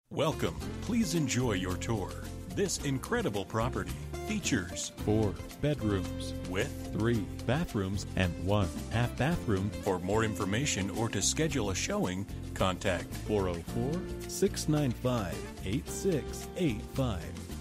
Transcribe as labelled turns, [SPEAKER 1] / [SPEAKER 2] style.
[SPEAKER 1] Welcome. Please enjoy your tour. This incredible property features
[SPEAKER 2] 4 bedrooms
[SPEAKER 1] with
[SPEAKER 2] 3 bathrooms and 1 half bathroom.
[SPEAKER 1] For more information or to schedule a showing, contact
[SPEAKER 2] 404-695-8685.